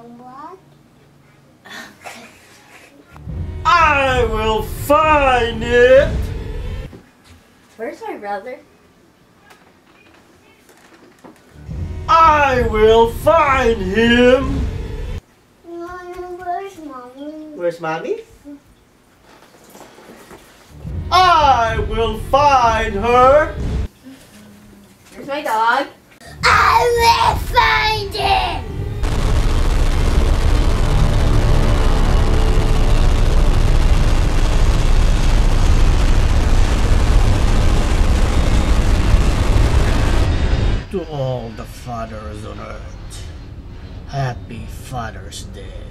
What? I will find it! Where's my brother? I will find him! Where's mommy? Where's mommy? I will find her! Where's my dog? I will find him! To all the fathers on earth, Happy Father's Day.